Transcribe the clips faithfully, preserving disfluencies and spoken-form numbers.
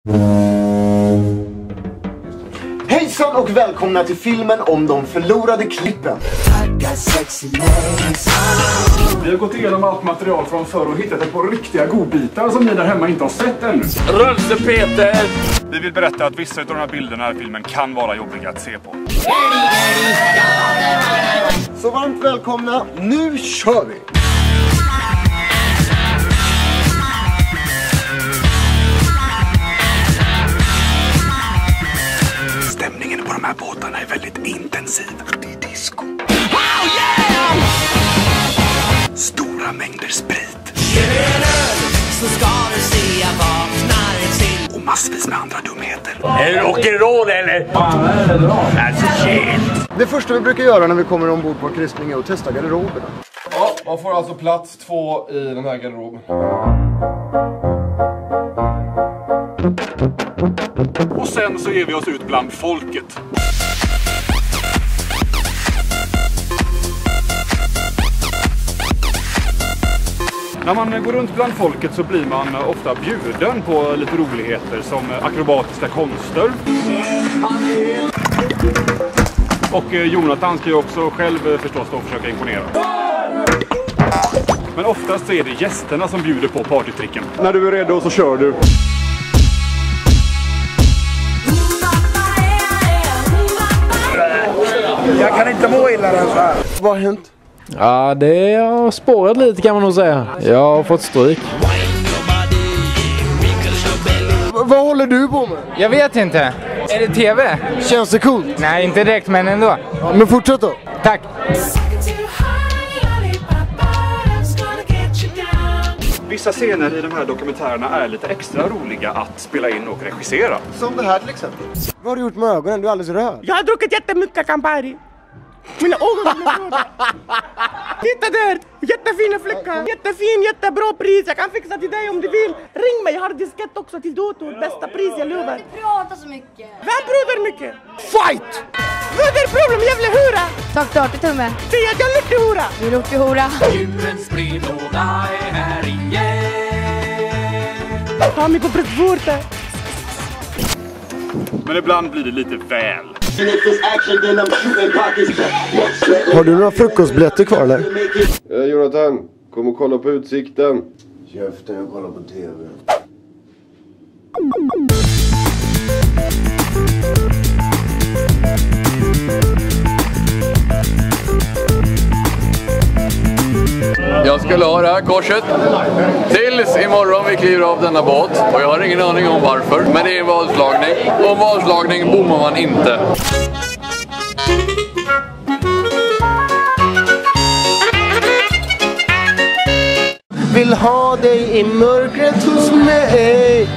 Hejsan och välkomna till filmen om de förlorade klippen. Vi har gått igenom allt material från förr och hittat ett par riktiga godbitar som ni där hemma inte har sett ännu. Rörelse Peter! Vi vill berätta att vissa av de här bilderna i filmen kan vara jobbiga att se på. Så varmt välkomna, nu kör vi! Stämningen på de här båtarna är väldigt intensiv. Det är disco. Oh, yeah! Stora mängder sprit. Så ska du se jag vaknar till. Och massvis med andra dumheter. Är det rock'n'roll eller? Alltså shit! Det första vi brukar göra när vi kommer ombord på kryssning är att testa garderoberna. Ja, man får alltså plats två i den här garderoben. Och sen så ger vi oss ut bland folket. När man går runt bland folket så blir man ofta bjuden på lite roligheter som akrobatiska konster. Och Jonathan ska ju också själv förstås då försöka imponera. Men oftast så är det gästerna som bjuder på partytricken. När du är redo så kör du. Jag kan inte må illa den så här. Vad har hänt? Ja, det har spårat lite kan man nog säga. Jag har fått stryk. V- vad håller du på med? Jag vet inte. Är det tv? Känns det coolt? Nej, inte direkt, men ändå. Ja, men fortsätt då. Tack. Vissa scener i de här dokumentärerna är lite extra roliga att spela in och regissera. Som det här till exempel. Vad har du gjort med ögonen? Du är alldeles röd. Jag har druckit jättemycket Campari. Mina ögon är röda. Titta där! Jättefina fläckar. Jättefin, jättebra pris. Jag kan fixa till dig om du vill. Ring mig, jag har diskett också till dator. Bästa pris, jag lovar. Du pratar så mycket. Vem pratar mycket? Fight! Vad är det problem, jävla hura? Tack då, till tumme. Det är jag luktig hura. Du luktar hora. Djurens brevlåda är här igen. Ta mig på bröstvårta. Men ibland blir det lite väl. Har du några frukostbiljetter kvar eller? Eh, Jonathan, kom och kolla på utsikten. Käften, jag kollar på tv. Jag skulle ha det här korset tills imorgon vi kliver av denna båt. Och jag har ingen aning om varför. Men det är en vadslagning. Och vadslagning bommar man inte. Vill ha dig i mörkret hos mig.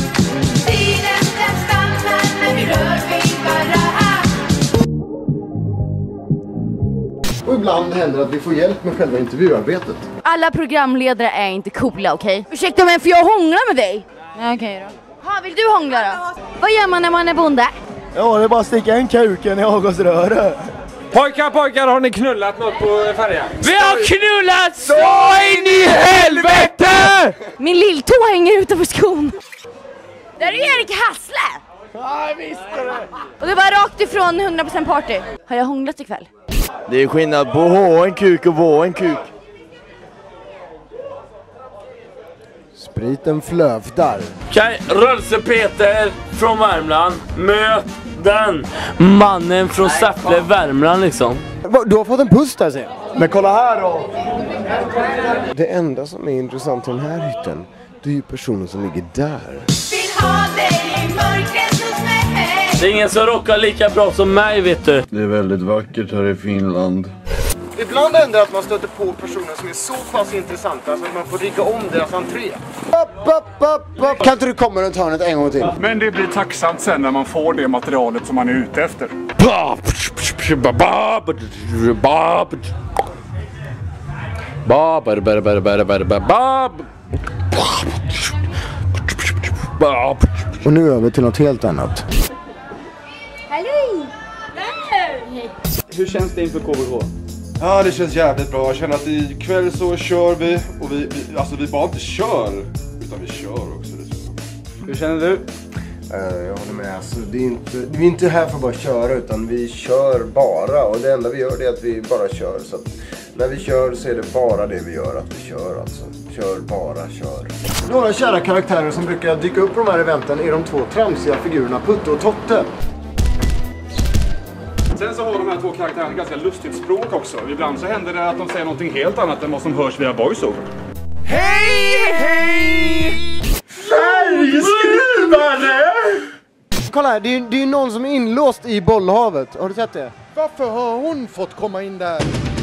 Och ibland händer att vi får hjälp med själva intervjuarbetet. Alla programledare är inte coola, okej? Okay? Ursäkta, men får jag hångla med dig? Nej, okej okay då. Ha, vill du hångla då? Vad gör man när man är bonde? Ja, det är bara att sticka en kuken i avgasröret. Pojkar, pojkar, har ni knullat något på färjan? Vi har knullat så in i helvete! Min lilltå hänger utanför skon. Där är Erik Hassle! Ja, jag visste det! Och det var rakt ifrån hundra procent party. Har jag hånglat ikväll? Det är skillnad på ha en kuk och vara en kuk. Spriten flövdar. Okej, Rörelse Peter från Värmland. Möt den mannen från Säffle, Värmland liksom. Du har fått en puss där, ser. Men kolla här då! Det enda som är intressant i den här hytten, det är ju personen som ligger där. Det är ingen som rockar lika bra som mig, vet du. Det är väldigt vackert här i Finland. Ibland händer att man stöter på personer som är så pass intressanta så att man får rigga om deras entré. Upp, upp, upp, upp. Kan inte du komma runt hörnet en gång till? Men det blir tacksamt sen när man får det materialet som man är ute efter. Och nu över till något helt annat. Hallå! Hur känns det inför K V H? Ja, det känns jävligt bra. Jag känner att ikväll så kör vi. Och vi, vi alltså vi bara inte kör, utan vi kör också. Det Hur känner du? Uh, jag håller med. Alltså, det är inte, vi är inte här för att bara köra, utan vi kör bara. Och det enda vi gör är att vi bara kör. Så att när vi kör så är det bara det vi gör, att vi kör alltså. Kör, bara, kör. Några kära karaktärer som brukar dyka upp på de här eventen är de två tramsiga figurerna Putte och Totte. Sen så har de här två karaktärerna ett ganska lustigt språk också. Ibland så händer det att de säger någonting helt annat än vad som hörs via voiceover. Hej, hej! Färgskrivare! Kolla här, det är, det är någon som är inlåst i bollhavet. Har du sett det? Varför har hon fått komma in där?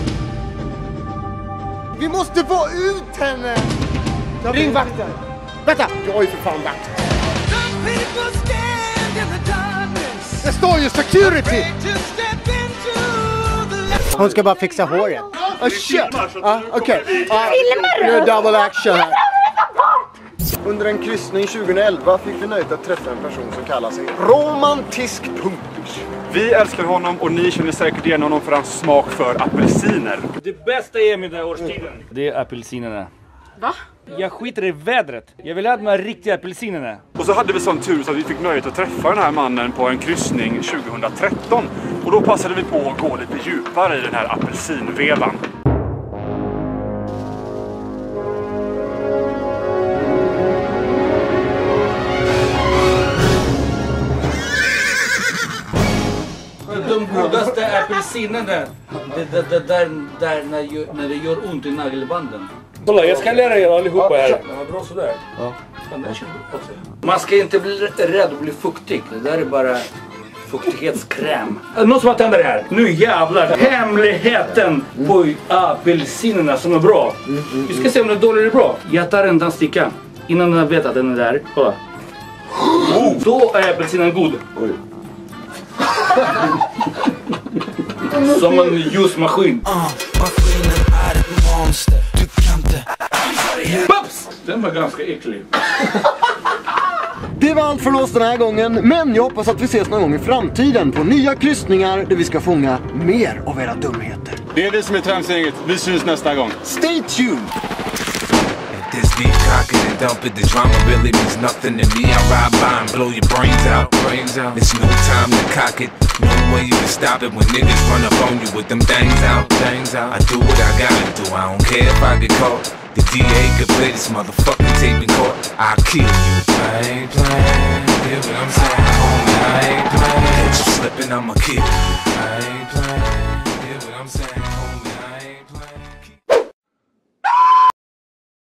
Vi måste få ut henne! Ring vakten! Vänta! Jag är för fan vakt. Det står ju security! Hon ska bara fixa håret. Oh shit! Ah, okej. Okay. Ah, Filmar du? nu är double action här. Under en kryssning tjugoelva fick vi nöjt att träffa en person som kallar sig Romantisk Punktus. Vi älskar honom och ni känner säkert igen honom för hans smak för apelsiner. Det bästa är med den här årstiden, det är apelsinerna. Va? Jag skiter i vädret. Jag vill ha de här riktiga apelsinerna. Och så hade vi sån tur så att vi fick nöjet att träffa den här mannen på en kryssning tjugohundratretton. Och då passade vi på att gå lite djupare i den här apelsinvevan. De godaste apelsinerna, det, det, det där, där när, gör, när det gör ont i nagelbanden. Kolla, jag ska lära er allihopa här. Ja, bra sådär. Ja. Man ska inte bli rädd att bli fuktig. Det där är bara fuktighetskräm. Någon som har tänder det här? Nu jävlar. Hemligheten på apelsinerna som är bra. Vi ska se om det är dåligt eller bra. Jag tar en tandsticka innan jag vet att den är där. Kolla. Då är apelsinen god. Oj. Som en ljusmaskin. Paps! Den var ganska äcklig. Det var allt från oss den här gången, men jag hoppas att vi ses någon gång i framtiden på nya kryssningar där vi ska fånga mer av era dumheter. Det är vi som är Tramsgänget. Vi syns nästa gång. Stay tuned! This beat, cock it and dump it. The drama really means nothing to me. I ride by and blow your brains out. Brains out. It's no time to cock it. No way you can stop it when niggas run up on you with them things out. Things out. I do what I gotta do. I don't care if I get caught. The D A could play this motherfucking tape in court. I'll kill you. I ain't playing. Hear what I'm saying, homie? I ain't playing. Catch you slipping, I'ma kill you. I ain't playing. Hear what I'm saying, homie?